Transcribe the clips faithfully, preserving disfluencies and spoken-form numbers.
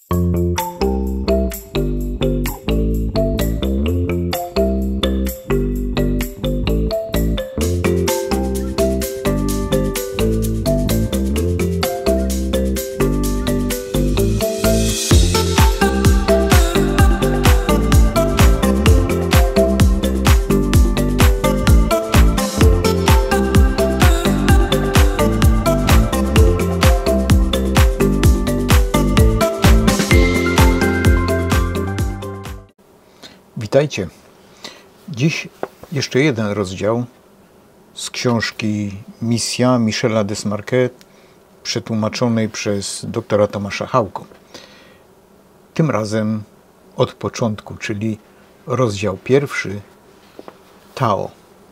Witajcie. Dziś jeszcze jeden rozdział z książki Misja Michela Desmarquet, przetłumaczonej przez doktora Tomasza Hałko. Tym razem od początku, czyli rozdział pierwszy, Tao.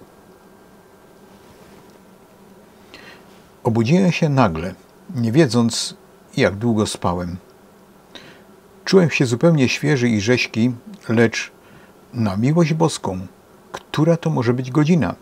Obudziłem się nagle, nie wiedząc, jak długo spałem. Czułem się zupełnie świeży i rześki, lecz na miłość boską, która to może być godzina?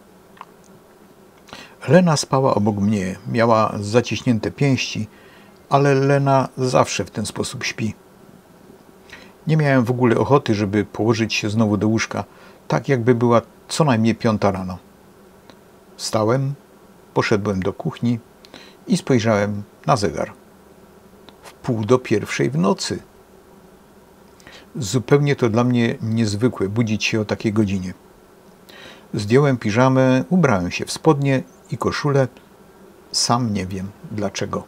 Lena spała obok mnie, miała zaciśnięte pięści, ale Lena zawsze w ten sposób śpi. Nie miałem w ogóle ochoty, żeby położyć się znowu do łóżka, tak jakby była co najmniej piąta rano. Wstałem, poszedłem do kuchni i spojrzałem na zegar. W pół do pierwszej w nocy. Zupełnie to dla mnie niezwykłe budzić się o takiej godzinie. Zdjąłem piżamę, ubrałem się w spodnie i koszulę. Sam nie wiem dlaczego.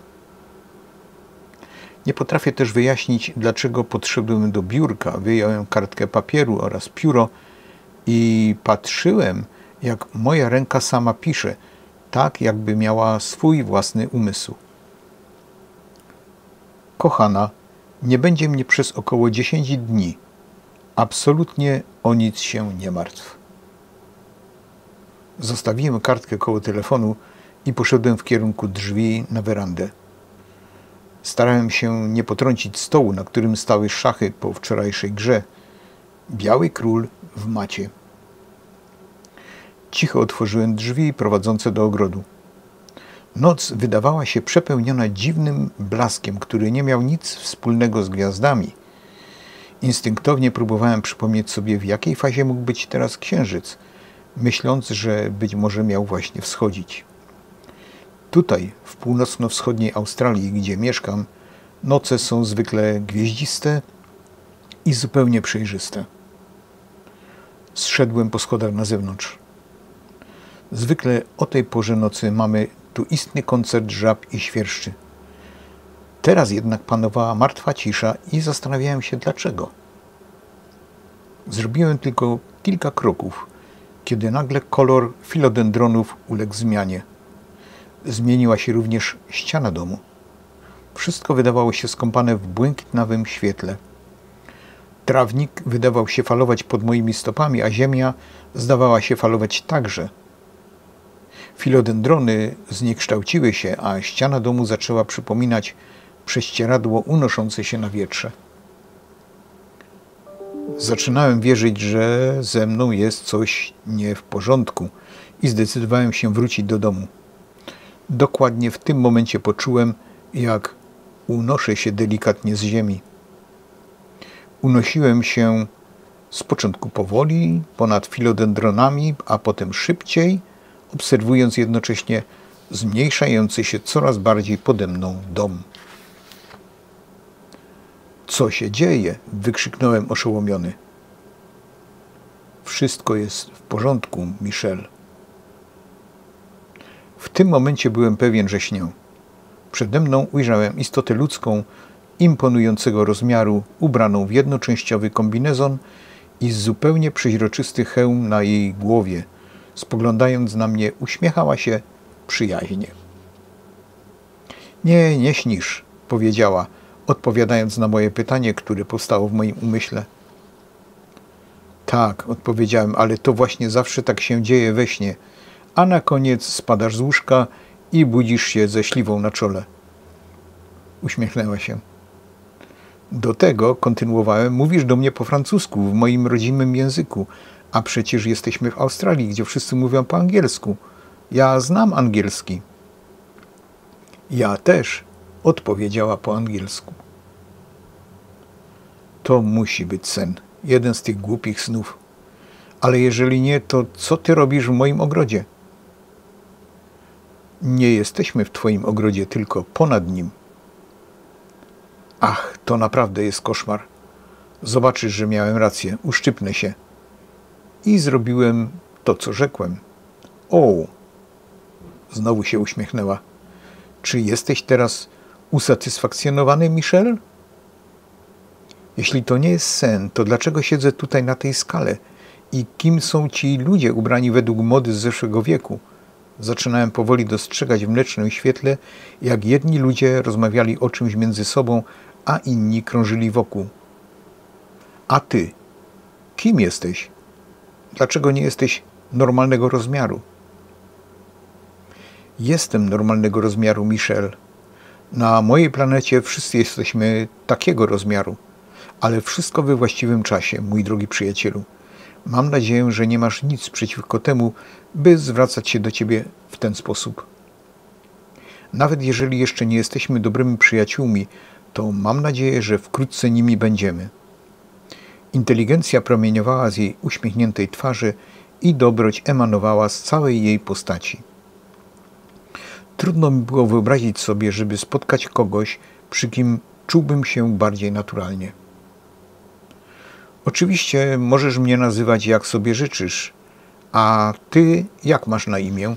Nie potrafię też wyjaśnić, dlaczego podszedłem do biurka, wyjąłem kartkę papieru oraz pióro i patrzyłem, jak moja ręka sama pisze, tak jakby miała swój własny umysł. Kochana, nie będzie mnie przez około dziesięć dni. Absolutnie o nic się nie martw. Zostawiłem kartkę koło telefonu i poszedłem w kierunku drzwi na werandę. Starałem się nie potrącić stołu, na którym stały szachy po wczorajszej grze. Biały król w macie. Cicho otworzyłem drzwi prowadzące do ogrodu. Noc wydawała się przepełniona dziwnym blaskiem, który nie miał nic wspólnego z gwiazdami. Instynktownie próbowałem przypomnieć sobie, w jakiej fazie mógł być teraz księżyc, myśląc, że być może miał właśnie wschodzić. Tutaj, w północno-wschodniej Australii, gdzie mieszkam, noce są zwykle gwieździste i zupełnie przejrzyste. Zszedłem po schodach na zewnątrz. Zwykle o tej porze nocy mamy tu istny koncert żab i świerszczy. Teraz jednak panowała martwa cisza i zastanawiałem się dlaczego. Zrobiłem tylko kilka kroków, kiedy nagle kolor filodendronów uległ zmianie. Zmieniła się również ściana domu. Wszystko wydawało się skąpane w błękitnawym świetle. Trawnik wydawał się falować pod moimi stopami, a ziemia zdawała się falować także. Filodendrony zniekształciły się, a ściana domu zaczęła przypominać prześcieradło unoszące się na wietrze. Zaczynałem wierzyć, że ze mną jest coś nie w porządku i zdecydowałem się wrócić do domu. Dokładnie w tym momencie poczułem, jak unoszę się delikatnie z ziemi. Unosiłem się z początku powoli, ponad filodendronami, a potem szybciej, obserwując jednocześnie zmniejszający się coraz bardziej pode mną dom. Co się dzieje? Wykrzyknąłem oszołomiony. Wszystko jest w porządku, Michel. W tym momencie byłem pewien, że śnię. Przede mną ujrzałem istotę ludzką, imponującego rozmiaru, ubraną w jednoczęściowy kombinezon i zupełnie przeźroczysty hełm na jej głowie. Spoglądając na mnie, uśmiechała się przyjaźnie. Nie, nie śnisz, powiedziała, odpowiadając na moje pytanie, które powstało w moim umyśle. Tak, odpowiedziałem, ale to właśnie zawsze tak się dzieje we śnie, a na koniec spadasz z łóżka i budzisz się ze śliwą na czole. Uśmiechnęła się. Do tego, kontynuowałem, mówisz do mnie po francusku, w moim rodzimym języku, a przecież jesteśmy w Australii, gdzie wszyscy mówią po angielsku. Ja znam angielski. Ja też, odpowiedziała po angielsku. To musi być sen. Jeden z tych głupich snów. Ale jeżeli nie, to co ty robisz w moim ogrodzie? Nie jesteśmy w twoim ogrodzie, tylko ponad nim. Ach, to naprawdę jest koszmar. Zobaczysz, że miałem rację. Uszczypnę się. I zrobiłem to, co rzekłem. O! Znowu się uśmiechnęła. Czy jesteś teraz usatysfakcjonowany, Michel? Jeśli to nie jest sen, to dlaczego siedzę tutaj na tej skale? I kim są ci ludzie ubrani według mody z zeszłego wieku? Zaczynałem powoli dostrzegać w mlecznym świetle, jak jedni ludzie rozmawiali o czymś między sobą, a inni krążyli wokół. A ty? Kim jesteś? Dlaczego nie jesteś normalnego rozmiaru? Jestem normalnego rozmiaru, Michel. Na mojej planecie wszyscy jesteśmy takiego rozmiaru, ale wszystko we właściwym czasie, mój drogi przyjacielu. Mam nadzieję, że nie masz nic przeciwko temu, by zwracać się do ciebie w ten sposób. Nawet jeżeli jeszcze nie jesteśmy dobrymi przyjaciółmi, to mam nadzieję, że wkrótce nimi będziemy. Inteligencja promieniowała z jej uśmiechniętej twarzy i dobroć emanowała z całej jej postaci. Trudno mi było wyobrazić sobie, żeby spotkać kogoś, przy kim czułbym się bardziej naturalnie. Oczywiście możesz mnie nazywać jak sobie życzysz, a ty jak masz na imię?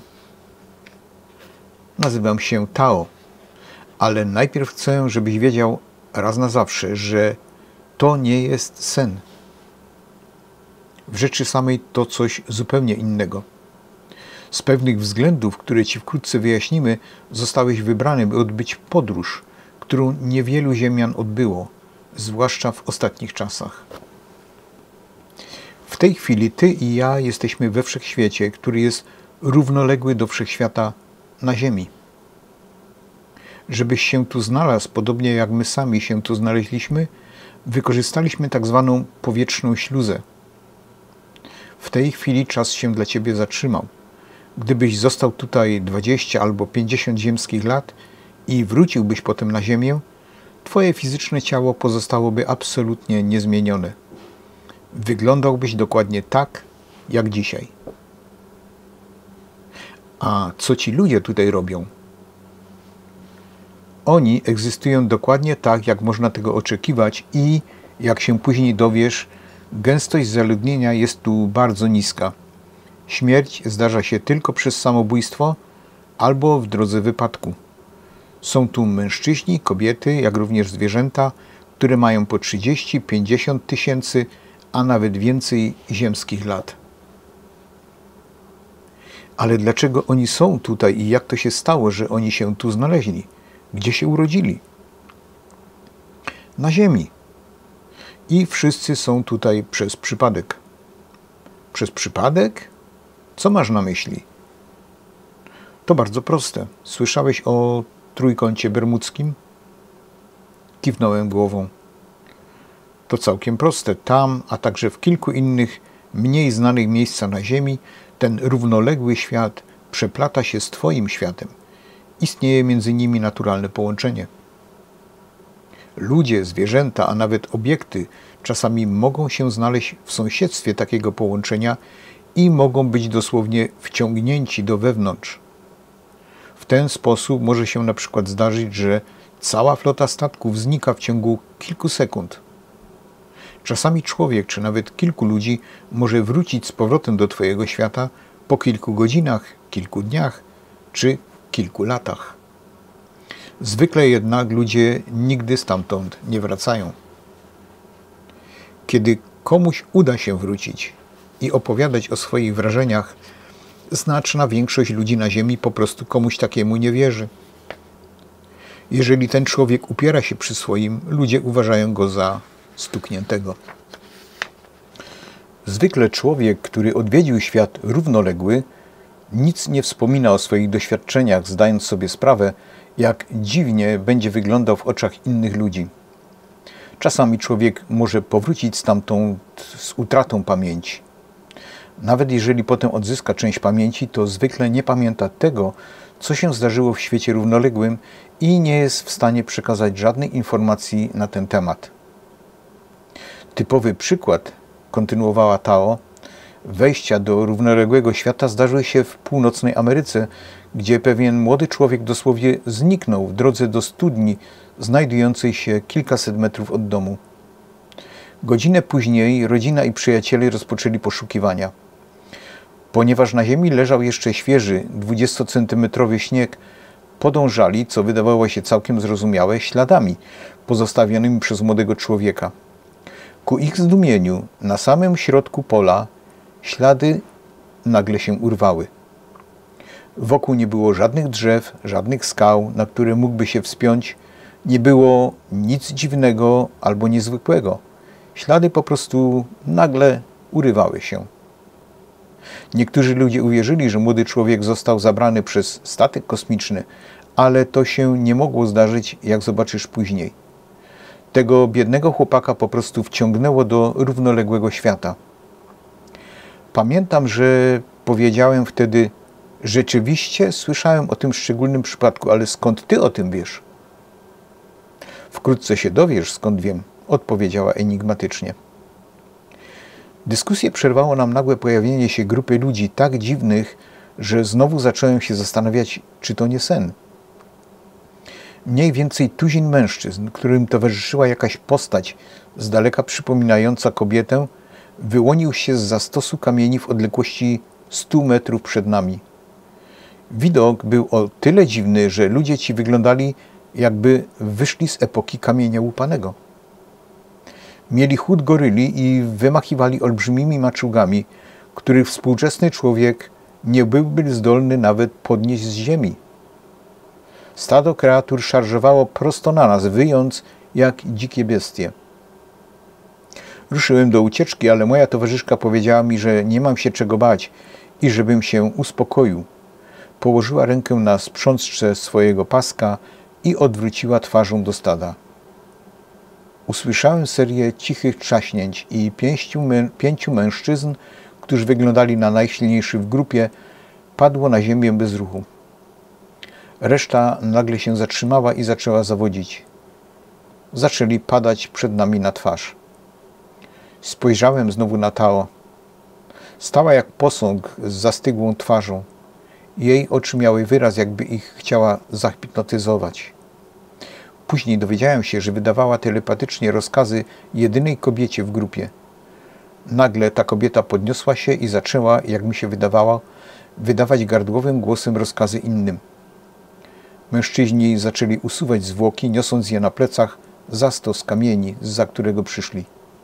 Nazywam się Tao, ale najpierw chcę, żebyś wiedział raz na zawsze, że to nie jest sen. W rzeczy samej to coś zupełnie innego. Z pewnych względów, które ci wkrótce wyjaśnimy, zostałeś wybrany, by odbyć podróż, którą niewielu ziemian odbyło, zwłaszcza w ostatnich czasach. W tej chwili ty i ja jesteśmy we wszechświecie, który jest równoległy do wszechświata na Ziemi. Żebyś się tu znalazł, podobnie jak my sami się tu znaleźliśmy, wykorzystaliśmy tak zwaną powietrzną śluzę. W tej chwili czas się dla ciebie zatrzymał. Gdybyś został tutaj dwadzieścia albo pięćdziesiąt ziemskich lat i wróciłbyś potem na Ziemię, twoje fizyczne ciało pozostałoby absolutnie niezmienione. Wyglądałbyś dokładnie tak, jak dzisiaj. A co ci ludzie tutaj robią? Oni egzystują dokładnie tak, jak można tego oczekiwać i, jak się później dowiesz, gęstość zaludnienia jest tu bardzo niska. Śmierć zdarza się tylko przez samobójstwo albo w drodze wypadku. Są tu mężczyźni, kobiety, jak również zwierzęta, które mają po trzydzieści pięćdziesiąt tysięcy, a nawet więcej ziemskich lat. Ale dlaczego oni są tutaj i jak to się stało, że oni się tu znaleźli? Gdzie się urodzili? Na Ziemi. I wszyscy są tutaj przez przypadek. Przez przypadek? Co masz na myśli? To bardzo proste. Słyszałeś o trójkącie bermudzkim? Kiwnąłem głową. To całkiem proste. Tam, a także w kilku innych, mniej znanych miejscach na Ziemi, ten równoległy świat przeplata się z twoim światem. Istnieje między nimi naturalne połączenie. Ludzie, zwierzęta, a nawet obiekty czasami mogą się znaleźć w sąsiedztwie takiego połączenia i mogą być dosłownie wciągnięci do wewnątrz. W ten sposób może się na przykład zdarzyć, że cała flota statków znika w ciągu kilku sekund. Czasami człowiek, czy nawet kilku ludzi może wrócić z powrotem do twojego świata po kilku godzinach, kilku dniach, czy kilku latach. Zwykle jednak ludzie nigdy stamtąd nie wracają. Kiedy komuś uda się wrócić i opowiadać o swoich wrażeniach, znaczna większość ludzi na Ziemi po prostu komuś takiemu nie wierzy. Jeżeli ten człowiek upiera się przy swoim, ludzie uważają go za stukniętego. Zwykle człowiek, który odwiedził świat równoległy, nic nie wspomina o swoich doświadczeniach, zdając sobie sprawę, jak dziwnie będzie wyglądał w oczach innych ludzi. Czasami człowiek może powrócić stamtąd z utratą pamięci. Nawet jeżeli potem odzyska część pamięci, to zwykle nie pamięta tego, co się zdarzyło w świecie równoległym i nie jest w stanie przekazać żadnej informacji na ten temat. Typowy przykład, kontynuowała Tao, wejścia do równoległego świata zdarzyły się w północnej Ameryce, gdzie pewien młody człowiek dosłownie zniknął w drodze do studni znajdującej się kilkaset metrów od domu. Godzinę później rodzina i przyjaciele rozpoczęli poszukiwania. Ponieważ na ziemi leżał jeszcze świeży, dwudziestocentymetrowy śnieg, podążali, co wydawało się całkiem zrozumiałe, śladami pozostawionymi przez młodego człowieka. Ku ich zdumieniu, na samym środku pola ślady nagle się urwały. Wokół nie było żadnych drzew, żadnych skał, na które mógłby się wspiąć. Nie było nic dziwnego albo niezwykłego. Ślady po prostu nagle urywały się. Niektórzy ludzie uwierzyli, że młody człowiek został zabrany przez statek kosmiczny, ale to się nie mogło zdarzyć, jak zobaczysz później. Tego biednego chłopaka po prostu wciągnęło do równoległego świata. Pamiętam, że powiedziałem wtedy: rzeczywiście słyszałem o tym szczególnym przypadku, ale skąd ty o tym wiesz? Wkrótce się dowiesz, skąd wiem, odpowiedziała enigmatycznie. Dyskusję przerwało nam nagłe pojawienie się grupy ludzi tak dziwnych, że znowu zacząłem się zastanawiać, czy to nie sen. Mniej więcej tuzin mężczyzn, którym towarzyszyła jakaś postać z daleka przypominająca kobietę, wyłonił się zza stosu kamieni w odległości stu metrów przed nami. Widok był o tyle dziwny, że ludzie ci wyglądali, jakby wyszli z epoki kamienia łupanego. Mieli chód goryli i wymachiwali olbrzymimi maczugami, których współczesny człowiek nie byłby zdolny nawet podnieść z ziemi. Stado kreatur szarżowało prosto na nas, wyjąc jak dzikie bestie. Ruszyłem do ucieczki, ale moja towarzyszka powiedziała mi, że nie mam się czego bać i żebym się uspokoił. Położyła rękę na sprzączce swojego paska i odwróciła twarzą do stada. Usłyszałem serię cichych trzaśnięć i pięciu, mę pięciu mężczyzn, którzy wyglądali na najsilniejszych w grupie, padło na ziemię bez ruchu. Reszta nagle się zatrzymała i zaczęła zawodzić. Zaczęli padać przed nami na twarz. Spojrzałem znowu na Tao. Stała jak posąg z zastygłą twarzą. Jej oczy miały wyraz, jakby ich chciała zahipnotyzować. Później dowiedziałem się, że wydawała telepatycznie rozkazy jedynej kobiecie w grupie. Nagle ta kobieta podniosła się i zaczęła, jak mi się wydawało, wydawać gardłowym głosem rozkazy innym. Mężczyźni zaczęli usuwać zwłoki, niosąc je na plecach za stos kamieni, zza którego przyszli.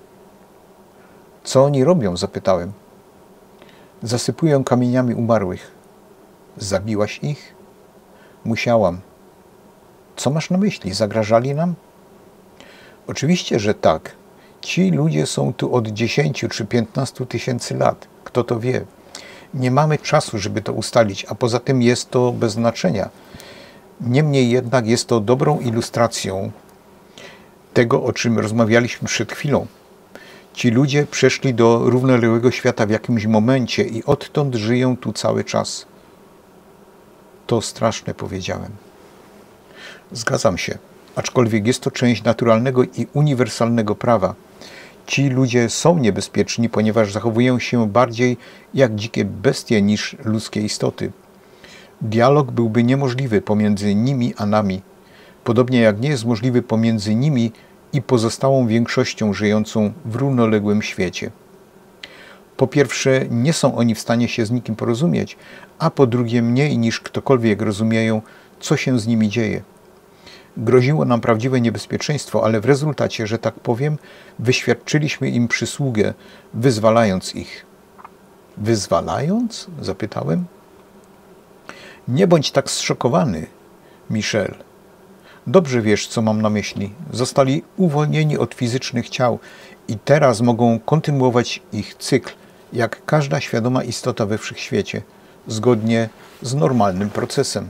Co oni robią? Zapytałem. Zasypują kamieniami umarłych. Zabiłaś ich? Musiałam. Co masz na myśli? Zagrażali nam? Oczywiście, że tak. Ci ludzie są tu od dziesięciu czy piętnastu tysięcy lat. Kto to wie? Nie mamy czasu, żeby to ustalić, a poza tym jest to bez znaczenia. Niemniej jednak jest to dobrą ilustracją tego, o czym rozmawialiśmy przed chwilą. Ci ludzie przeszli do równoległego świata w jakimś momencie i odtąd żyją tu cały czas. To straszne, powiedziałem. Zgadzam się, aczkolwiek jest to część naturalnego i uniwersalnego prawa. Ci ludzie są niebezpieczni, ponieważ zachowują się bardziej jak dzikie bestie niż ludzkie istoty. Dialog byłby niemożliwy pomiędzy nimi a nami, podobnie jak nie jest możliwy pomiędzy nimi i pozostałą większością żyjącą w równoległym świecie. Po pierwsze, nie są oni w stanie się z nikim porozumieć, a po drugie, mniej niż ktokolwiek rozumieją, co się z nimi dzieje. Groziło nam prawdziwe niebezpieczeństwo, ale w rezultacie, że tak powiem, wyświadczyliśmy im przysługę, wyzwalając ich. Wyzwalając? Zapytałem. Nie bądź tak zszokowany, Michel. Dobrze wiesz, co mam na myśli. Zostali uwolnieni od fizycznych ciał i teraz mogą kontynuować ich cykl, jak każda świadoma istota we wszechświecie, zgodnie z normalnym procesem.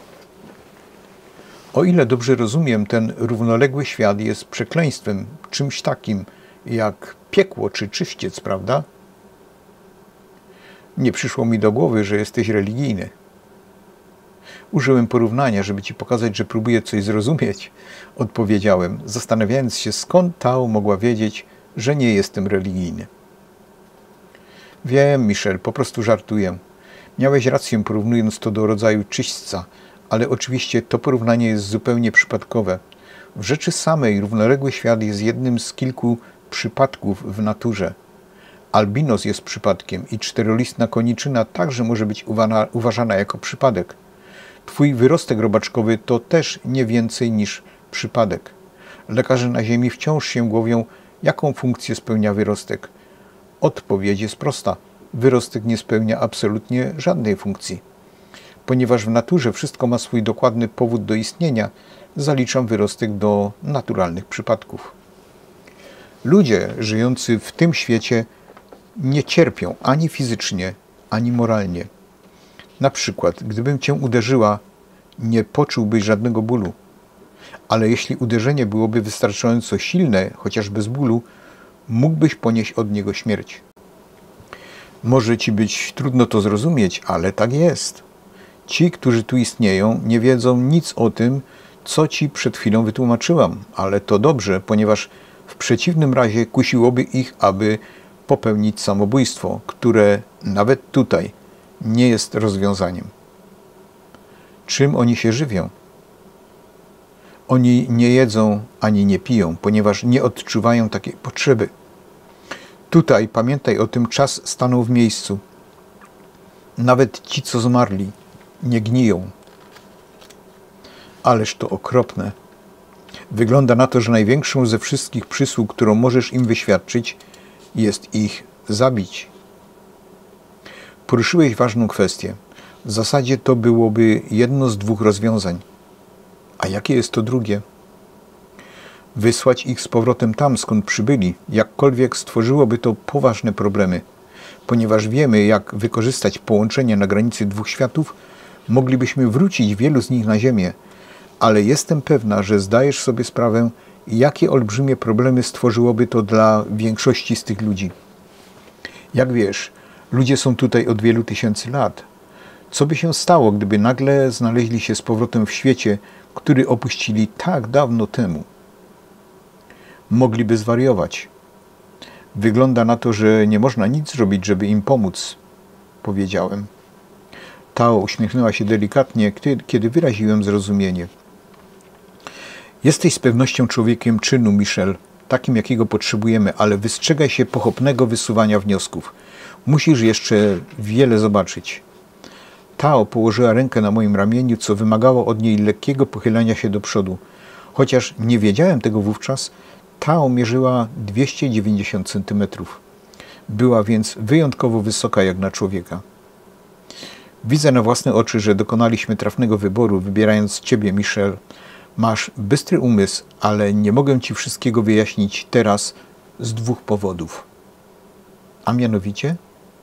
O ile dobrze rozumiem, ten równoległy świat jest przekleństwem, czymś takim jak piekło czy czyściec, prawda? Nie przyszło mi do głowy, że jesteś religijny. Użyłem porównania, żeby ci pokazać, że próbuję coś zrozumieć, odpowiedziałem, zastanawiając się, skąd Tao mogła wiedzieć, że nie jestem religijny. Wiem, Michel, po prostu żartuję. Miałeś rację, porównując to do rodzaju czyśćca, ale oczywiście to porównanie jest zupełnie przypadkowe. W rzeczy samej równoległy świat jest jednym z kilku przypadków w naturze. Albinos jest przypadkiem i czterolistna koniczyna także może być uwana, uważana jako przypadek. Twój wyrostek robaczkowy to też nie więcej niż przypadek. Lekarze na Ziemi wciąż się głowią, jaką funkcję spełnia wyrostek. Odpowiedź jest prosta. Wyrostek nie spełnia absolutnie żadnej funkcji. Ponieważ w naturze wszystko ma swój dokładny powód do istnienia, zaliczam wyrostek do naturalnych przypadków. Ludzie żyjący w tym świecie nie cierpią ani fizycznie, ani moralnie. Na przykład, gdybym cię uderzyła, nie poczułbyś żadnego bólu. Ale jeśli uderzenie byłoby wystarczająco silne, chociaż bez bólu, mógłbyś ponieść od niego śmierć. Może ci być trudno to zrozumieć, ale tak jest. Ci, którzy tu istnieją, nie wiedzą nic o tym, co ci przed chwilą wytłumaczyłam, ale to dobrze, ponieważ w przeciwnym razie kusiłoby ich, aby popełnić samobójstwo, które nawet tutaj nie jest rozwiązaniem. Czym oni się żywią? Oni nie jedzą ani nie piją, ponieważ nie odczuwają takiej potrzeby. Tutaj, pamiętaj o tym, czas stanął w miejscu. Nawet ci, co zmarli, nie gniją. Ależ to okropne. Wygląda na to, że największą ze wszystkich przysług, którą możesz im wyświadczyć, jest ich zabić. Poruszyłeś ważną kwestię. W zasadzie to byłoby jedno z dwóch rozwiązań. A jakie jest to drugie? Wysłać ich z powrotem tam, skąd przybyli, jakkolwiek stworzyłoby to poważne problemy. Ponieważ wiemy, jak wykorzystać połączenie na granicy dwóch światów, moglibyśmy wrócić wielu z nich na Ziemię, ale jestem pewna, że zdajesz sobie sprawę, jakie olbrzymie problemy stworzyłoby to dla większości z tych ludzi. Jak wiesz, ludzie są tutaj od wielu tysięcy lat. Co by się stało, gdyby nagle znaleźli się z powrotem w świecie, który opuścili tak dawno temu? Mogliby zwariować. Wygląda na to, że nie można nic zrobić, żeby im pomóc, powiedziałem. Tao uśmiechnęła się delikatnie, kiedy wyraziłem zrozumienie. Jesteś z pewnością człowiekiem czynu, Michel, takim jakiego potrzebujemy, ale wystrzegaj się pochopnego wysuwania wniosków. Musisz jeszcze wiele zobaczyć. Tao położyła rękę na moim ramieniu, co wymagało od niej lekkiego pochylenia się do przodu. Chociaż nie wiedziałem tego wówczas, Tao mierzyła dwieście dziewięćdziesiąt centymetrów. Była więc wyjątkowo wysoka jak na człowieka. Widzę na własne oczy, że dokonaliśmy trafnego wyboru, wybierając ciebie, Michel. Masz bystry umysł, ale nie mogę ci wszystkiego wyjaśnić teraz z dwóch powodów. A mianowicie?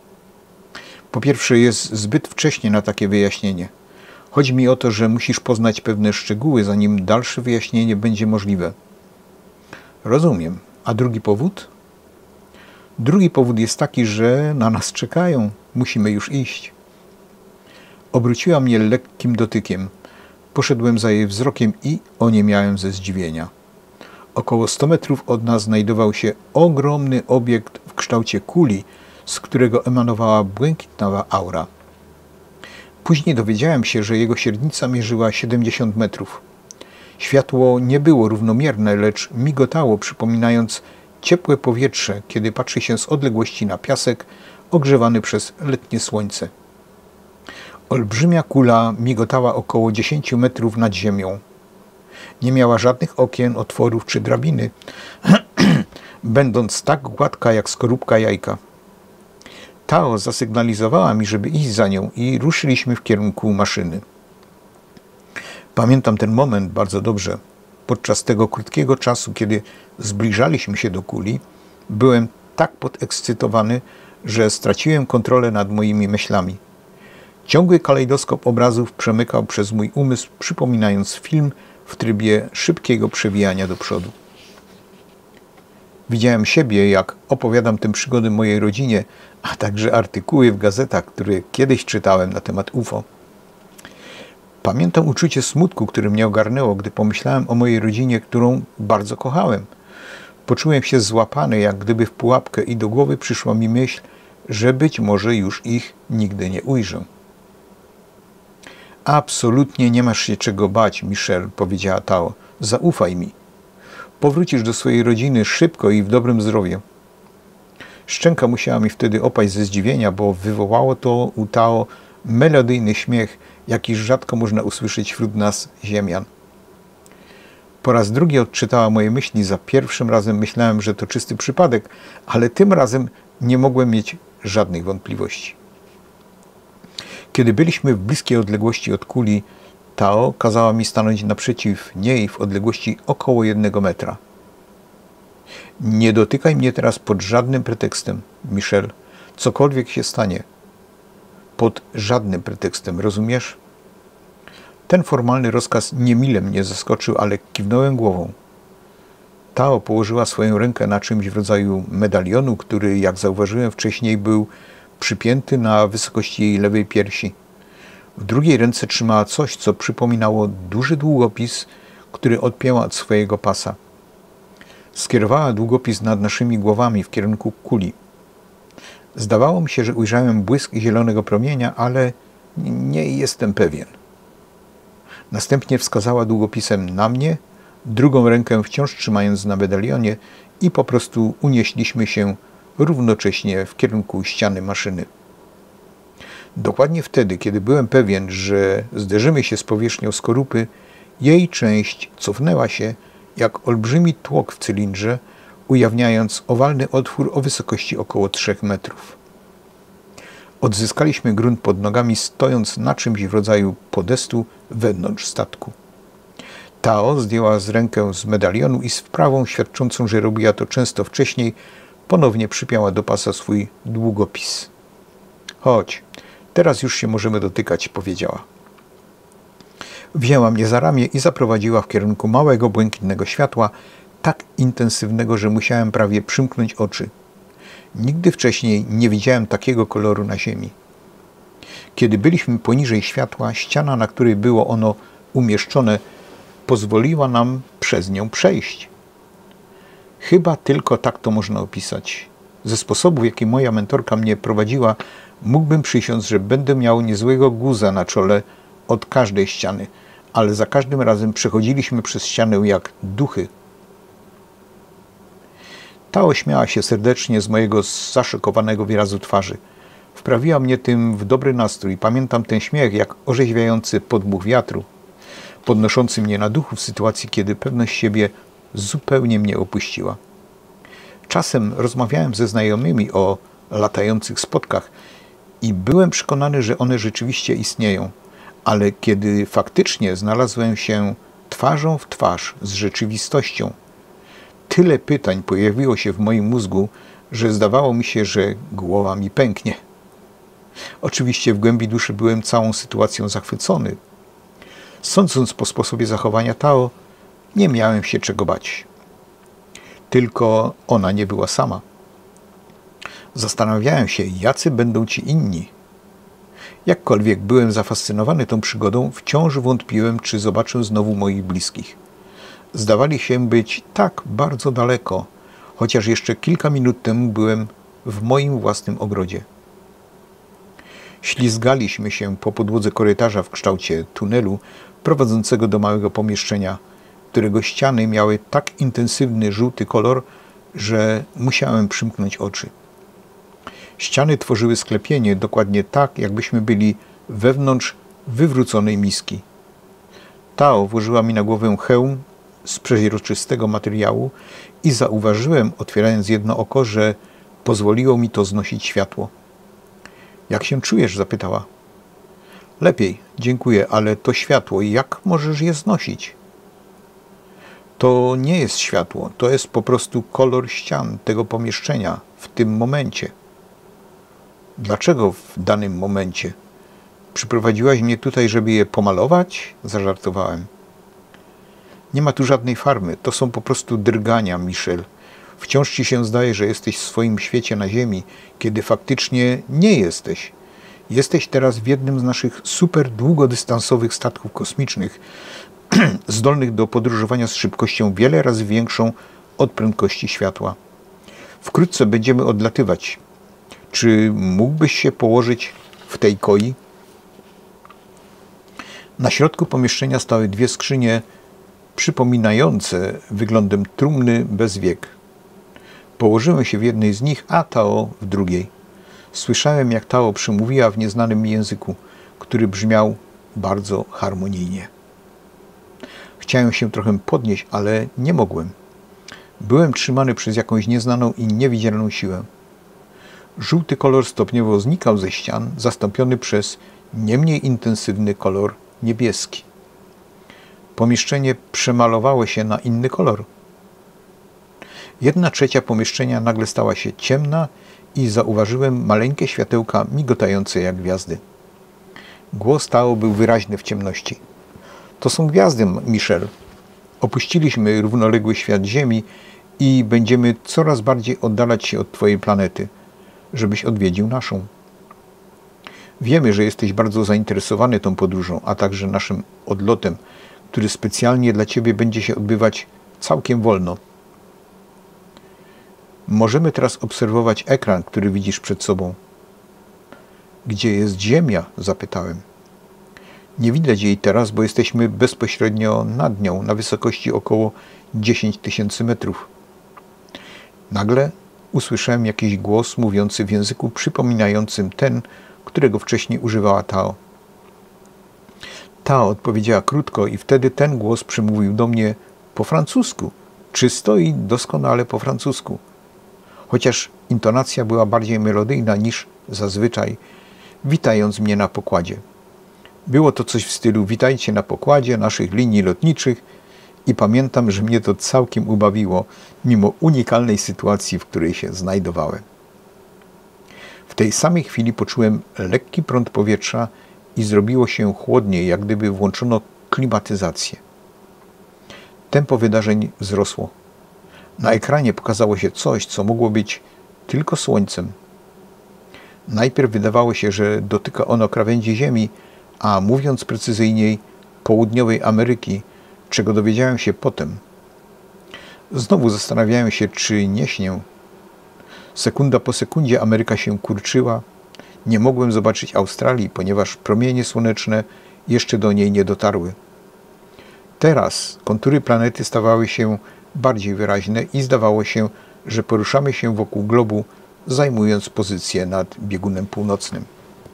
Po pierwsze, jest zbyt wcześnie na takie wyjaśnienie. Chodzi mi o to, że musisz poznać pewne szczegóły, zanim dalsze wyjaśnienie będzie możliwe. Rozumiem. A drugi powód? Drugi powód jest taki, że na nas czekają. Musimy już iść. Obróciła mnie lekkim dotykiem. Poszedłem za jej wzrokiem i oniemiałem ze zdziwienia. Około sto metrów od nas znajdował się ogromny obiekt w kształcie kuli, z którego emanowała błękitnawa aura. Później dowiedziałem się, że jego średnica mierzyła siedemdziesiąt metrów. Światło nie było równomierne, lecz migotało, przypominając ciepłe powietrze, kiedy patrzy się z odległości na piasek ogrzewany przez letnie słońce. Olbrzymia kula migotała około dziesięć metrów nad ziemią. Nie miała żadnych okien, otworów czy drabiny, będąc tak gładka jak skorupka jajka. Tao zasygnalizowała mi, żeby iść za nią i ruszyliśmy w kierunku maszyny. Pamiętam ten moment bardzo dobrze. Podczas tego krótkiego czasu, kiedy zbliżaliśmy się do kuli, byłem tak podekscytowany, że straciłem kontrolę nad moimi myślami. Ciągły kalejdoskop obrazów przemykał przez mój umysł, przypominając film w trybie szybkiego przewijania do przodu. Widziałem siebie, jak opowiadam tę przygodę mojej rodzinie, a także artykuły w gazetach, które kiedyś czytałem na temat U F O. Pamiętam uczucie smutku, które mnie ogarnęło, gdy pomyślałem o mojej rodzinie, którą bardzo kochałem. Poczułem się złapany, jak gdyby w pułapkę, i do głowy przyszła mi myśl, że być może już ich nigdy nie ujrzę. Absolutnie nie masz się czego bać, Michel, powiedziała Tao. Zaufaj mi. Powrócisz do swojej rodziny szybko i w dobrym zdrowiu. Szczęka musiała mi wtedy opaść ze zdziwienia, bo wywołało to u Tao melodyjny śmiech, jaki rzadko można usłyszeć wśród nas, ziemian. Po raz drugi odczytała moje myśli. Za pierwszym razem myślałem, że to czysty przypadek, ale tym razem nie mogłem mieć żadnych wątpliwości. Kiedy byliśmy w bliskiej odległości od kuli, Tao kazała mi stanąć naprzeciw niej w odległości około jednego metra. Nie dotykaj mnie teraz pod żadnym pretekstem, Michel. Cokolwiek się stanie. Pod żadnym pretekstem, rozumiesz? Ten formalny rozkaz niemile mnie zaskoczył, ale kiwnąłem głową. Tao położyła swoją rękę na czymś w rodzaju medalionu, który, jak zauważyłem wcześniej, był przypięty na wysokości jej lewej piersi. W drugiej ręce trzymała coś, co przypominało duży długopis, który odpięła od swojego pasa. Skierowała długopis nad naszymi głowami w kierunku kuli. Zdawało mi się, że ujrzałem błysk zielonego promienia, ale nie jestem pewien. Następnie wskazała długopisem na mnie, drugą rękę wciąż trzymając na medalionie, i po prostu unieśliśmy się równocześnie w kierunku ściany maszyny. Dokładnie wtedy, kiedy byłem pewien, że zderzymy się z powierzchnią skorupy, jej część cofnęła się jak olbrzymi tłok w cylindrze, ujawniając owalny otwór o wysokości około trzech metrów. Odzyskaliśmy grunt pod nogami, stojąc na czymś w rodzaju podestu wewnątrz statku. Tao zdjęła z rękę z medalionu i z wprawą, świadczącą, że robiła to często wcześniej, ponownie przypięła do pasa swój długopis. Chodź, teraz już się możemy dotykać, powiedziała. Wzięła mnie za ramię i zaprowadziła w kierunku małego, błękitnego światła, tak intensywnego, że musiałem prawie przymknąć oczy. Nigdy wcześniej nie widziałem takiego koloru na ziemi. Kiedy byliśmy poniżej światła, ściana, na której było ono umieszczone, pozwoliła nam przez nią przejść. Chyba tylko tak to można opisać. Ze sposobu, w jaki moja mentorka mnie prowadziła, mógłbym przysiąc, że będę miał niezłego guza na czole od każdej ściany, ale za każdym razem przechodziliśmy przez ścianę jak duchy. Tao śmiała się serdecznie z mojego zaszokowanego wyrazu twarzy. Wprawiła mnie tym w dobry nastrój. Pamiętam ten śmiech jak orzeźwiający podmuch wiatru, podnoszący mnie na duchu w sytuacji, kiedy pewność siebie zupełnie mnie opuściła. Czasem rozmawiałem ze znajomymi o latających spotkach i byłem przekonany, że one rzeczywiście istnieją, ale kiedy faktycznie znalazłem się twarzą w twarz z rzeczywistością, tyle pytań pojawiło się w moim mózgu, że zdawało mi się, że głowa mi pęknie. Oczywiście w głębi duszy byłem całą sytuacją zachwycony. Sądząc po sposobie zachowania Tao, nie miałem się czego bać. Tylko ona nie była sama. Zastanawiałem się, jacy będą ci inni. Jakkolwiek byłem zafascynowany tą przygodą, wciąż wątpiłem, czy zobaczę znowu moich bliskich. Zdawali się być tak bardzo daleko, chociaż jeszcze kilka minut temu byłem w moim własnym ogrodzie. Ślizgaliśmy się po podłodze korytarza w kształcie tunelu prowadzącego do małego pomieszczenia, którego ściany miały tak intensywny żółty kolor, że musiałem przymknąć oczy. Ściany tworzyły sklepienie dokładnie tak, jakbyśmy byli wewnątrz wywróconej miski. Tao włożyła mi na głowę hełm z przeźroczystego materiału i zauważyłem, otwierając jedno oko, że pozwoliło mi to znosić światło. Jak się czujesz? Zapytała. Lepiej, dziękuję, ale to światło, jak możesz je znosić? To nie jest światło, to jest po prostu kolor ścian tego pomieszczenia w tym momencie. Dlaczego w danym momencie? Przyprowadziłaś mnie tutaj, żeby je pomalować? Zażartowałem. Nie ma tu żadnej farmy, to są po prostu drgania, Michel. Wciąż ci się zdaje, że jesteś w swoim świecie na ziemi, kiedy faktycznie nie jesteś. Jesteś teraz w jednym z naszych super długodystansowych statków kosmicznych, zdolnych do podróżowania z szybkością wiele razy większą od prędkości światła. Wkrótce będziemy odlatywać. Czy mógłbyś się położyć w tej koi? Na środku pomieszczenia stały dwie skrzynie przypominające wyglądem trumny bez wiek. Położyłem się w jednej z nich, a Tao w drugiej. Słyszałem, jak Tao przemówiła w nieznanym mi języku, który brzmiał bardzo harmonijnie. Chciałem się trochę podnieść, ale nie mogłem. Byłem trzymany przez jakąś nieznaną i niewidzialną siłę. Żółty kolor stopniowo znikał ze ścian, zastąpiony przez nie mniej intensywny kolor niebieski. Pomieszczenie przemalowało się na inny kolor. Jedna trzecia pomieszczenia nagle stała się ciemna i zauważyłem maleńkie światełka migotające jak gwiazdy. Głos Tao był wyraźny w ciemności. To są gwiazdy, Michel. Opuściliśmy równoległy świat Ziemi i będziemy coraz bardziej oddalać się od Twojej planety, żebyś odwiedził naszą. Wiemy, że jesteś bardzo zainteresowany tą podróżą, a także naszym odlotem, który specjalnie dla Ciebie będzie się odbywać całkiem wolno. Możemy teraz obserwować ekran, który widzisz przed sobą. Gdzie jest Ziemia? Zapytałem. Nie widać jej teraz, bo jesteśmy bezpośrednio nad nią, na wysokości około dziesięć tysięcy metrów. Nagle usłyszałem jakiś głos mówiący w języku przypominającym ten, którego wcześniej używała Tao. Tao odpowiedziała krótko i wtedy ten głos przemówił do mnie po francusku, czysto i doskonale po francusku. Chociaż intonacja była bardziej melodyjna niż zazwyczaj, witając mnie na pokładzie. Było to coś w stylu witajcie na pokładzie naszych linii lotniczych i pamiętam, że mnie to całkiem ubawiło, mimo unikalnej sytuacji, w której się znajdowałem. W tej samej chwili poczułem lekki prąd powietrza i zrobiło się chłodniej, jak gdyby włączono klimatyzację. Tempo wydarzeń wzrosło. Na ekranie pokazało się coś, co mogło być tylko słońcem. Najpierw wydawało się, że dotyka ono krawędzi Ziemi, a mówiąc precyzyjniej, południowej Ameryki, czego dowiedziałem się potem. Znowu zastanawiałem się, czy nie śnię. Sekunda po sekundzie Ameryka się kurczyła. Nie mogłem zobaczyć Australii, ponieważ promienie słoneczne jeszcze do niej nie dotarły. Teraz kontury planety stawały się bardziej wyraźne i zdawało się, że poruszamy się wokół globu, zajmując pozycję nad biegunem północnym.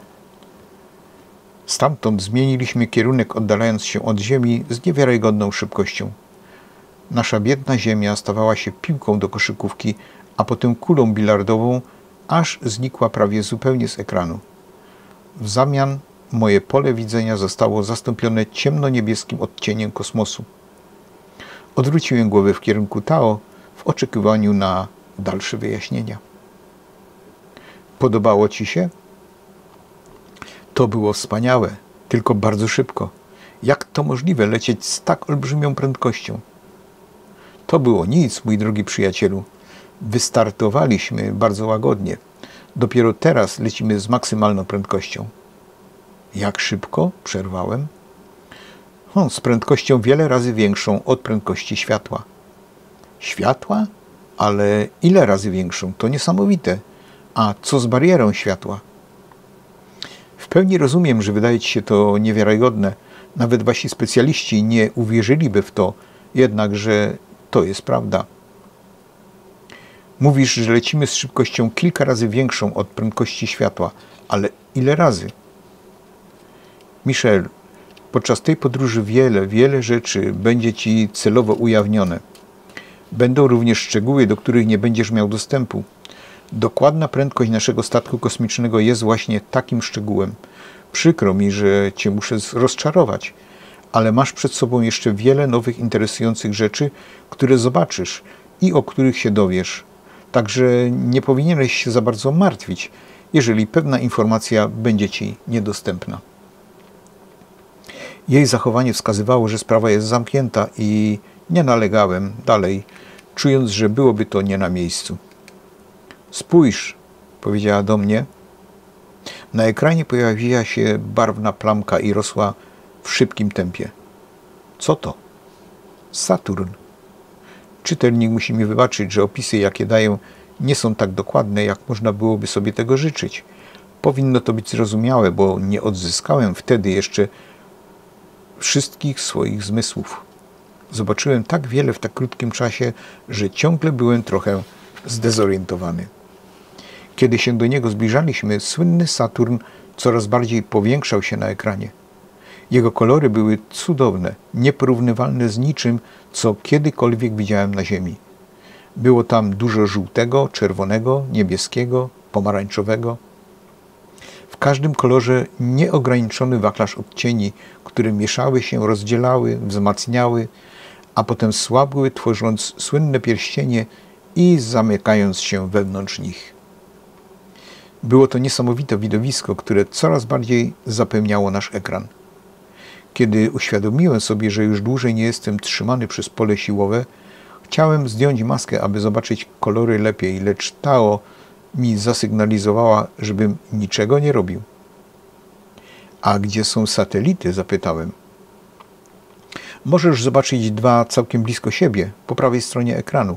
Stamtąd zmieniliśmy kierunek, oddalając się od Ziemi z niewiarygodną szybkością. Nasza biedna Ziemia stawała się piłką do koszykówki, a potem kulą bilardową, aż znikła prawie zupełnie z ekranu. W zamian moje pole widzenia zostało zastąpione ciemnoniebieskim odcieniem kosmosu. Odwróciłem głowę w kierunku Tao w oczekiwaniu na dalsze wyjaśnienia. Podobało Ci się? To było wspaniałe, tylko bardzo szybko. Jak to możliwe lecieć z tak olbrzymią prędkością? To było nic, mój drogi przyjacielu. Wystartowaliśmy bardzo łagodnie. Dopiero teraz lecimy z maksymalną prędkością. Jak szybko? Przerwałem. O, z prędkością wiele razy większą od prędkości światła. Światła? Ale ile razy większą? To niesamowite. A co z barierą światła? W pełni rozumiem, że wydaje Ci się to niewiarygodne. Nawet Wasi specjaliści nie uwierzyliby w to, jednakże to jest prawda. Mówisz, że lecimy z szybkością kilka razy większą od prędkości światła, ale ile razy? Michel, podczas tej podróży wiele, wiele rzeczy będzie Ci celowo ujawnione. Będą również szczegóły, do których nie będziesz miał dostępu. Dokładna prędkość naszego statku kosmicznego jest właśnie takim szczegółem. Przykro mi, że Cię muszę rozczarować, ale masz przed sobą jeszcze wiele nowych, interesujących rzeczy, które zobaczysz i o których się dowiesz. Także nie powinieneś się za bardzo martwić, jeżeli pewna informacja będzie Ci niedostępna. Jej zachowanie wskazywało, że sprawa jest zamknięta i nie nalegałem dalej, czując, że byłoby to nie na miejscu. Spójrz, powiedziała do mnie. Na ekranie pojawiła się barwna plamka i rosła w szybkim tempie. Co to? Saturn. Czytelnik musi mi wybaczyć, że opisy, jakie daję, nie są tak dokładne, jak można byłoby sobie tego życzyć. Powinno to być zrozumiałe, bo nie odzyskałem wtedy jeszcze wszystkich swoich zmysłów. Zobaczyłem tak wiele w tak krótkim czasie, że ciągle byłem trochę zdezorientowany. Kiedy się do niego zbliżaliśmy, słynny Saturn coraz bardziej powiększał się na ekranie. Jego kolory były cudowne, nieporównywalne z niczym, co kiedykolwiek widziałem na Ziemi. Było tam dużo żółtego, czerwonego, niebieskiego, pomarańczowego. W każdym kolorze nieograniczony wachlarz odcieni, które mieszały się, rozdzielały, wzmacniały, a potem słabły, tworząc słynne pierścienie i zamykając się wewnątrz nich. Było to niesamowite widowisko, które coraz bardziej zapełniało nasz ekran. Kiedy uświadomiłem sobie, że już dłużej nie jestem trzymany przez pole siłowe, chciałem zdjąć maskę, aby zobaczyć kolory lepiej, lecz Tao mi zasygnalizowała, żebym niczego nie robił. A gdzie są satelity? Zapytałem. Możesz zobaczyć dwa całkiem blisko siebie, po prawej stronie ekranu.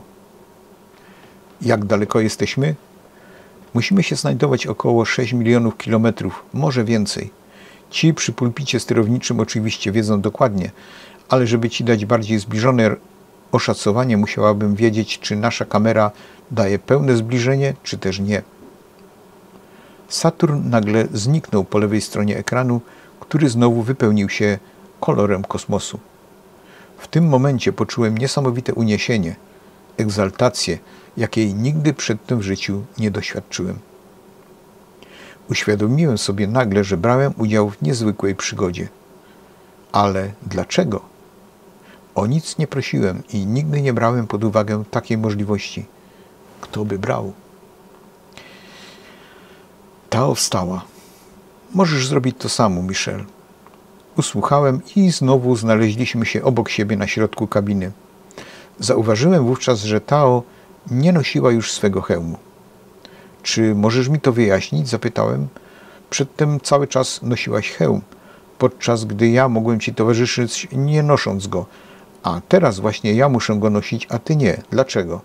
Jak daleko jesteśmy? Musimy się znajdować około sześć milionów kilometrów, może więcej. Ci przy pulpicie sterowniczym oczywiście wiedzą dokładnie, ale żeby ci dać bardziej zbliżone oszacowanie, musiałabym wiedzieć, czy nasza kamera daje pełne zbliżenie, czy też nie. Saturn nagle zniknął po lewej stronie ekranu, który znowu wypełnił się kolorem kosmosu. W tym momencie poczułem niesamowite uniesienie, egzaltację, jakiej nigdy przedtem w życiu nie doświadczyłem. Uświadomiłem sobie nagle, że brałem udział w niezwykłej przygodzie. Ale dlaczego? O nic nie prosiłem i nigdy nie brałem pod uwagę takiej możliwości. Kto by brał? Tao wstała. Możesz zrobić to samo, Michel. Usłuchałem i znowu znaleźliśmy się obok siebie na środku kabiny. Zauważyłem wówczas, że Tao nie nosiła już swego hełmu. Czy możesz mi to wyjaśnić? Zapytałem. Przedtem cały czas nosiłaś hełm, podczas gdy ja mogłem ci towarzyszyć nie nosząc go. A teraz właśnie ja muszę go nosić, a ty nie. Dlaczego?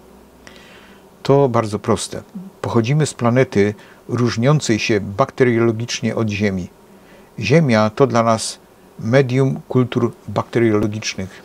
To bardzo proste. Pochodzimy z planety różniącej się bakteriologicznie od Ziemi. Ziemia to dla nas medium kultur bakteriologicznych.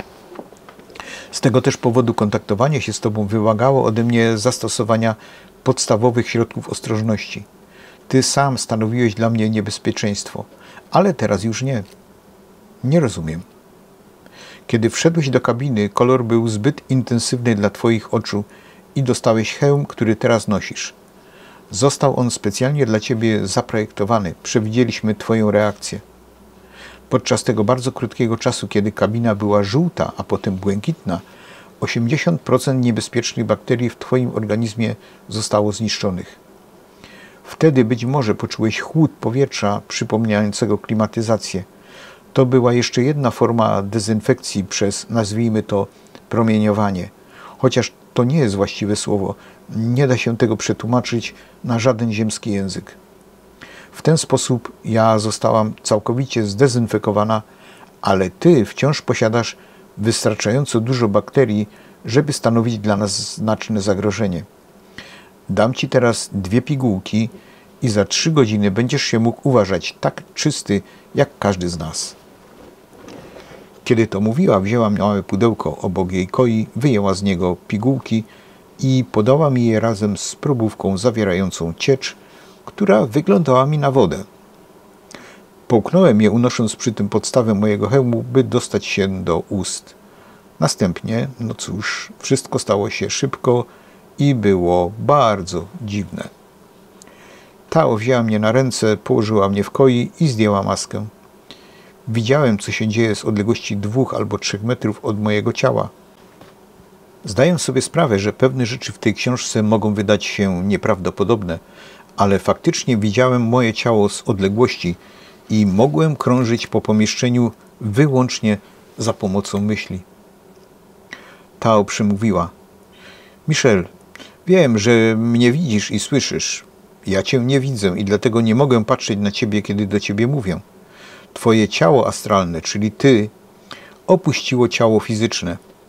Z tego też powodu kontaktowanie się z Tobą wymagało ode mnie zastosowania podstawowych środków ostrożności. Ty sam stanowiłeś dla mnie niebezpieczeństwo, ale teraz już nie. Nie rozumiem. Kiedy wszedłeś do kabiny, kolor był zbyt intensywny dla Twoich oczu i dostałeś hełm, który teraz nosisz. Został on specjalnie dla Ciebie zaprojektowany. Przewidzieliśmy Twoją reakcję. Podczas tego bardzo krótkiego czasu, kiedy kabina była żółta, a potem błękitna, osiemdziesiąt procent niebezpiecznych bakterii w Twoim organizmie zostało zniszczonych. Wtedy być może poczułeś chłód powietrza przypominającego klimatyzację. To była jeszcze jedna forma dezynfekcji przez, nazwijmy to, promieniowanie. Chociaż to nie jest właściwe słowo, nie da się tego przetłumaczyć na żaden ziemski język. W ten sposób ja zostałam całkowicie zdezynfekowana, ale Ty wciąż posiadasz wystarczająco dużo bakterii, żeby stanowić dla nas znaczne zagrożenie. Dam Ci teraz dwie pigułki i za trzy godziny będziesz się mógł uważać tak czysty, jak każdy z nas. Kiedy to mówiła, wzięła małe pudełko obok jej koi, wyjęła z niego pigułki i podała mi je razem z probówką zawierającą ciecz, która wyglądała mi na wodę. Połknąłem je, unosząc przy tym podstawę mojego hełmu, by dostać się do ust. Następnie, no cóż, wszystko stało się szybko i było bardzo dziwne. Tao wzięła mnie na ręce, położyła mnie w koi i zdjęła maskę. Widziałem, co się dzieje z odległości dwóch albo trzech metrów od mojego ciała. Zdaję sobie sprawę, że pewne rzeczy w tej książce mogą wydać się nieprawdopodobne, ale faktycznie widziałem moje ciało z odległości i mogłem krążyć po pomieszczeniu wyłącznie za pomocą myśli. Tao przemówiła. Michel, wiem, że mnie widzisz i słyszysz. Ja Cię nie widzę i dlatego nie mogę patrzeć na Ciebie, kiedy do Ciebie mówię. Twoje ciało astralne, czyli Ty, opuściło ciało fizyczne.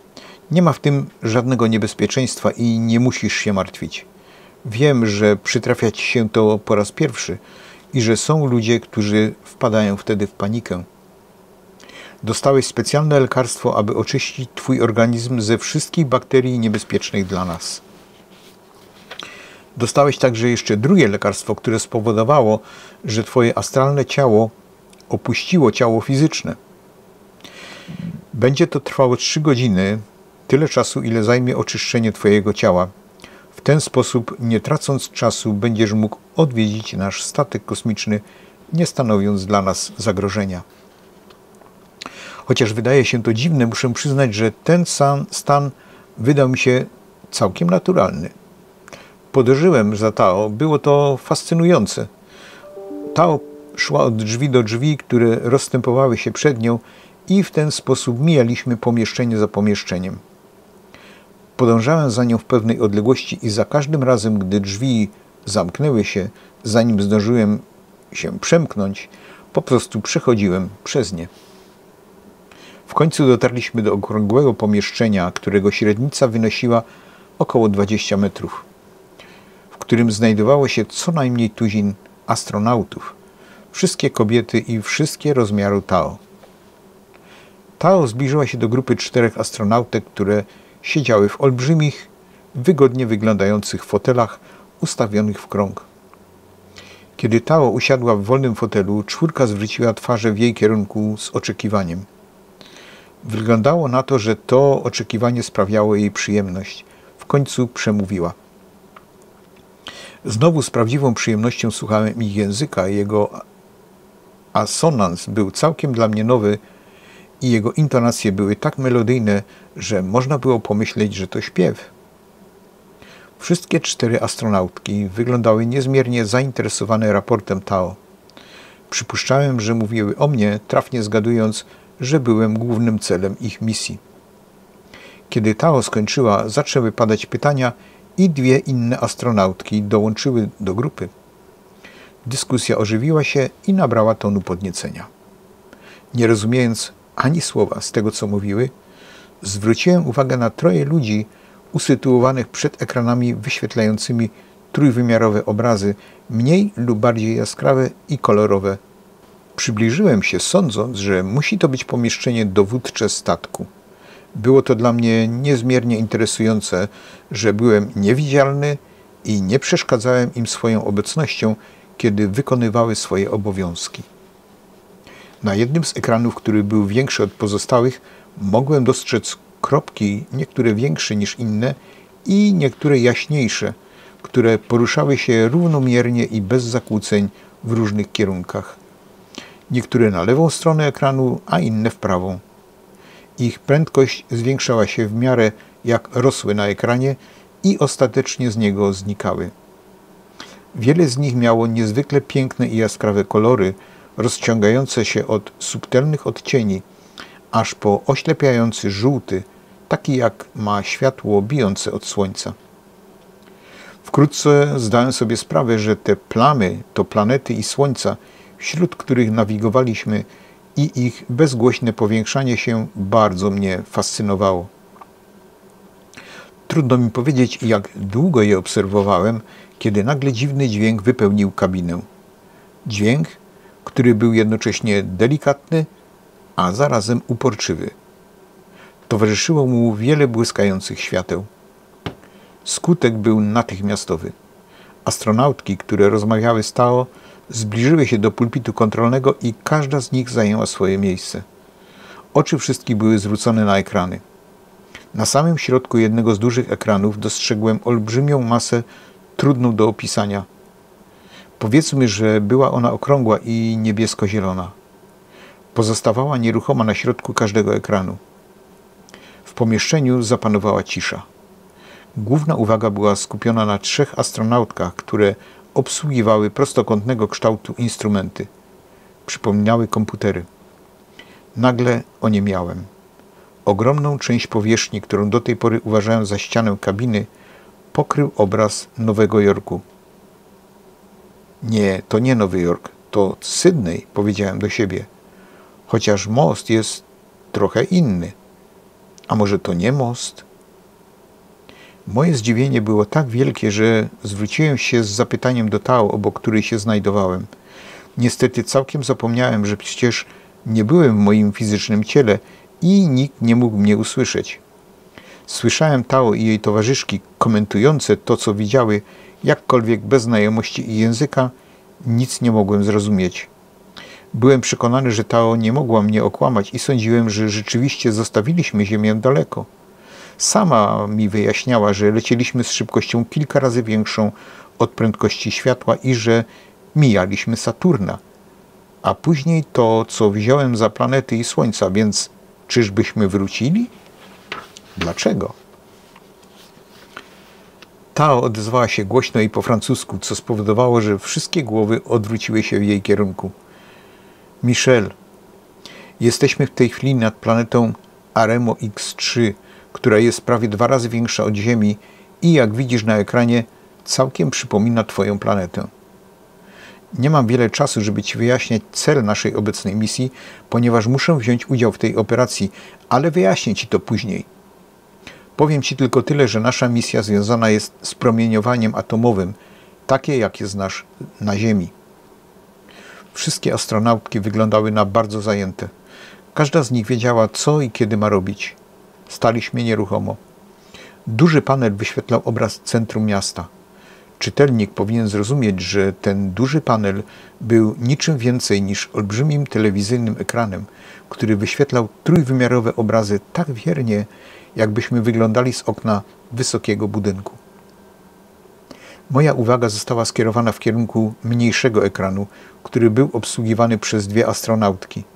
Nie ma w tym żadnego niebezpieczeństwa i nie musisz się martwić. Wiem, że przytrafia ci się to po raz pierwszy i że są ludzie, którzy wpadają wtedy w panikę. Dostałeś specjalne lekarstwo, aby oczyścić twój organizm ze wszystkich bakterii niebezpiecznych dla nas. Dostałeś także jeszcze drugie lekarstwo, które spowodowało, że twoje astralne ciało opuściło ciało fizyczne. Będzie to trwało trzy godziny, tyle czasu, ile zajmie oczyszczenie twojego ciała. W ten sposób, nie tracąc czasu, będziesz mógł odwiedzić nasz statek kosmiczny, nie stanowiąc dla nas zagrożenia. Chociaż wydaje się to dziwne, muszę przyznać, że ten sam stan wydał mi się całkiem naturalny. Podążyłem za Tao, było to fascynujące. Tao szła od drzwi do drzwi, które rozstępowały się przed nią i w ten sposób mijaliśmy pomieszczenie za pomieszczeniem. Podążałem za nią w pewnej odległości i za każdym razem, gdy drzwi zamknęły się, zanim zdążyłem się przemknąć, po prostu przechodziłem przez nie. W końcu dotarliśmy do okrągłego pomieszczenia, którego średnica wynosiła około dwadzieścia metrów, w którym znajdowało się co najmniej tuzin astronautów, wszystkie kobiety i wszystkie rozmiaru Tao. Tao zbliżyła się do grupy czterech astronautek, które siedziały w olbrzymich, wygodnie wyglądających fotelach ustawionych w krąg. Kiedy Tao usiadła w wolnym fotelu, czwórka zwróciła twarze w jej kierunku z oczekiwaniem. Wyglądało na to, że to oczekiwanie sprawiało jej przyjemność. W końcu przemówiła. Znowu z prawdziwą przyjemnością słuchałem ich języka. Jego asonans był całkiem dla mnie nowy i jego intonacje były tak melodyjne, że można było pomyśleć, że to śpiew. Wszystkie cztery astronautki wyglądały niezmiernie zainteresowane raportem Tao. Przypuszczałem, że mówiły o mnie, trafnie zgadując, że byłem głównym celem ich misji. Kiedy Tao skończyła, zaczęły padać pytania i dwie inne astronautki dołączyły do grupy. Dyskusja ożywiła się i nabrała tonu podniecenia. Nie rozumiejąc ani słowa z tego, co mówiły, zwróciłem uwagę na troje ludzi usytuowanych przed ekranami wyświetlającymi trójwymiarowe obrazy, mniej lub bardziej jaskrawe i kolorowe. Przybliżyłem się, sądząc, że musi to być pomieszczenie dowódcze statku. Było to dla mnie niezmiernie interesujące, że byłem niewidzialny i nie przeszkadzałem im swoją obecnością, kiedy wykonywały swoje obowiązki. Na jednym z ekranów, który był większy od pozostałych, mogłem dostrzec kropki, niektóre większe niż inne i niektóre jaśniejsze, które poruszały się równomiernie i bez zakłóceń w różnych kierunkach. Niektóre na lewą stronę ekranu, a inne w prawą. Ich prędkość zwiększała się w miarę jak rosły na ekranie i ostatecznie z niego znikały. Wiele z nich miało niezwykle piękne i jaskrawe kolory, rozciągające się od subtelnych odcieni, aż po oślepiający żółty, taki jak ma światło bijące od słońca. Wkrótce zdałem sobie sprawę, że te plamy to planety i słońca, wśród których nawigowaliśmy, i ich bezgłośne powiększanie się bardzo mnie fascynowało. Trudno mi powiedzieć, jak długo je obserwowałem, kiedy nagle dziwny dźwięk wypełnił kabinę. Dźwięk, który był jednocześnie delikatny, a zarazem uporczywy. Towarzyszyło mu wiele błyskających świateł. Skutek był natychmiastowy. Astronautki, które rozmawiały z Tao, zbliżyły się do pulpitu kontrolnego i każda z nich zajęła swoje miejsce. Oczy wszystkich były zwrócone na ekrany. Na samym środku jednego z dużych ekranów dostrzegłem olbrzymią masę trudną do opisania. Powiedzmy, że była ona okrągła i niebiesko-zielona. Pozostawała nieruchoma na środku każdego ekranu. W pomieszczeniu zapanowała cisza. Główna uwaga była skupiona na trzech astronautkach, które obsługiwały prostokątnego kształtu instrumenty. Przypominały komputery. Nagle oniemiałem. Ogromną część powierzchni, którą do tej pory uważałem za ścianę kabiny, pokrył obraz Nowego Jorku. Nie, to nie Nowy Jork, to Sydney, powiedziałem do siebie. Chociaż most jest trochę inny. A może to nie most? Moje zdziwienie było tak wielkie, że zwróciłem się z zapytaniem do Tao, obok której się znajdowałem. Niestety całkiem zapomniałem, że przecież nie byłem w moim fizycznym ciele i nikt nie mógł mnie usłyszeć. Słyszałem Tao i jej towarzyszki komentujące to, co widziały, jakkolwiek bez znajomości ich języka, nic nie mogłem zrozumieć. Byłem przekonany, że Tao nie mogła mnie okłamać i sądziłem, że rzeczywiście zostawiliśmy Ziemię daleko. Sama mi wyjaśniała, że lecieliśmy z szybkością kilka razy większą od prędkości światła i że mijaliśmy Saturna. A później to, co wziąłem za planety i Słońca, więc czyżbyśmy wrócili? Dlaczego? Tao odezwała się głośno i po francusku, co spowodowało, że wszystkie głowy odwróciły się w jej kierunku. Michel, jesteśmy w tej chwili nad planetą Aremo X trzy, która jest prawie dwa razy większa od Ziemi i jak widzisz na ekranie, całkiem przypomina Twoją planetę. Nie mam wiele czasu, żeby Ci wyjaśniać cel naszej obecnej misji, ponieważ muszę wziąć udział w tej operacji, ale wyjaśnię Ci to później. Powiem Ci tylko tyle, że nasza misja związana jest z promieniowaniem atomowym, takie jakie znasz na Ziemi. Wszystkie astronautki wyglądały na bardzo zajęte. Każda z nich wiedziała, co i kiedy ma robić. Staliśmy nieruchomo. Duży panel wyświetlał obraz centrum miasta. Czytelnik powinien zrozumieć, że ten duży panel był niczym więcej niż olbrzymim telewizyjnym ekranem, który wyświetlał trójwymiarowe obrazy tak wiernie, jakbyśmy wyglądali z okna wysokiego budynku. Moja uwaga została skierowana w kierunku mniejszego ekranu, który był obsługiwany przez dwie astronautki.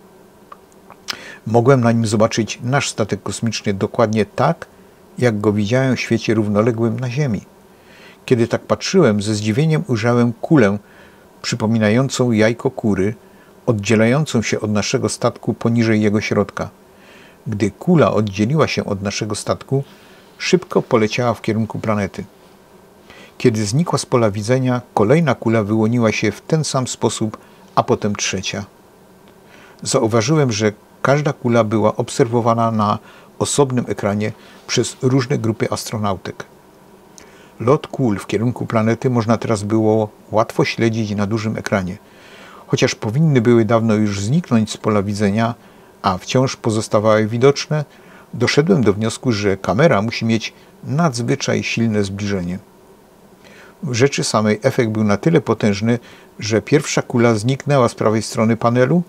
Mogłem na nim zobaczyć nasz statek kosmiczny dokładnie tak, jak go widziałem w świecie równoległym na Ziemi. Kiedy tak patrzyłem, ze zdziwieniem ujrzałem kulę przypominającą jajko kury, oddzielającą się od naszego statku poniżej jego środka. Gdy kula oddzieliła się od naszego statku, szybko poleciała w kierunku planety. Kiedy znikła z pola widzenia, kolejna kula wyłoniła się w ten sam sposób, a potem trzecia. Zauważyłem, że każda kula była obserwowana na osobnym ekranie przez różne grupy astronautek. Lot kul w kierunku planety można teraz było łatwo śledzić na dużym ekranie. Chociaż powinny były dawno już zniknąć z pola widzenia, a wciąż pozostawały widoczne, doszedłem do wniosku, że kamera musi mieć nadzwyczaj silne zbliżenie. W rzeczy samej efekt był na tyle potężny, że pierwsza kula zniknęła z prawej strony panelu,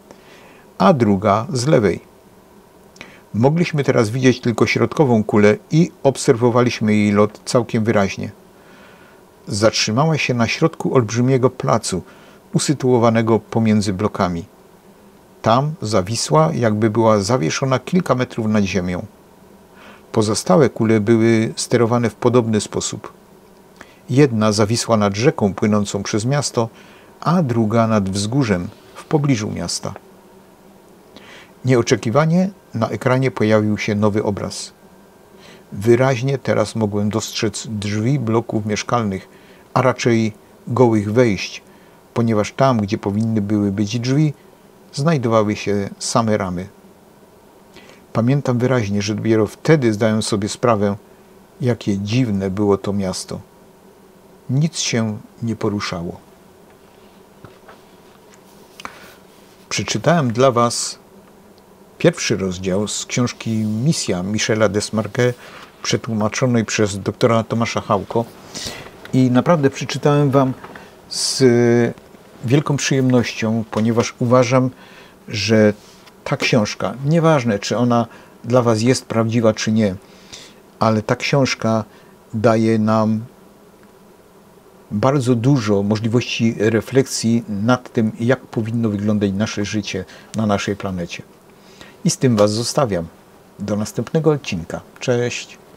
a druga z lewej. Mogliśmy teraz widzieć tylko środkową kulę i obserwowaliśmy jej lot całkiem wyraźnie. Zatrzymała się na środku olbrzymiego placu, usytuowanego pomiędzy blokami. Tam zawisła, jakby była zawieszona kilka metrów nad ziemią. Pozostałe kule były sterowane w podobny sposób. Jedna zawisła nad rzeką płynącą przez miasto, a druga nad wzgórzem w pobliżu miasta. Nieoczekiwanie na ekranie pojawił się nowy obraz. Wyraźnie teraz mogłem dostrzec drzwi bloków mieszkalnych, a raczej gołych wejść, ponieważ tam, gdzie powinny były być drzwi, znajdowały się same ramy. Pamiętam wyraźnie, że dopiero wtedy zdałem sobie sprawę, jakie dziwne było to miasto. Nic się nie poruszało. Przeczytałem dla Was pierwszy rozdział z książki Misja Michela Desmarquet, przetłumaczonej przez doktora Tomasza Hałko, i naprawdę przeczytałem Wam z wielką przyjemnością, ponieważ uważam, że ta książka, nieważne czy ona dla Was jest prawdziwa czy nie, ale ta książka daje nam bardzo dużo możliwości refleksji nad tym, jak powinno wyglądać nasze życie na naszej planecie. I z tym Was zostawiam. Do następnego odcinka. Cześć!